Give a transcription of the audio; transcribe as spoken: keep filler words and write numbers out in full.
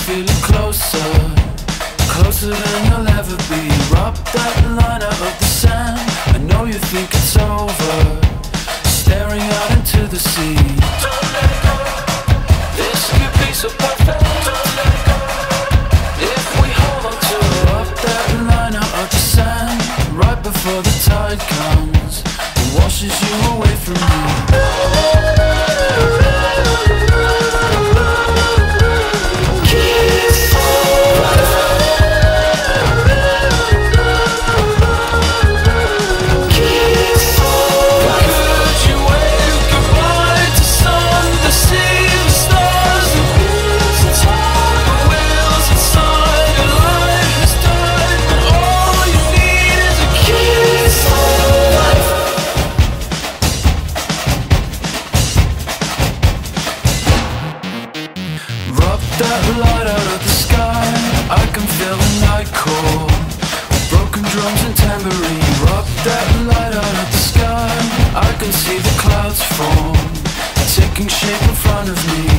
feel it closer, closer than you'll ever be. Rub that line out of the sand. I know you think it's over, staring out into the sea. Don't let go. This could be so perfect. Don't let go. If we hold on to it. Rub that line out of the sand, right before the tide comes and washes you away from me. That light out of the sky, I can feel the night call, with broken drums and tambourine. Rub that light out of the sky, I can see the clouds form, taking shape in front of me.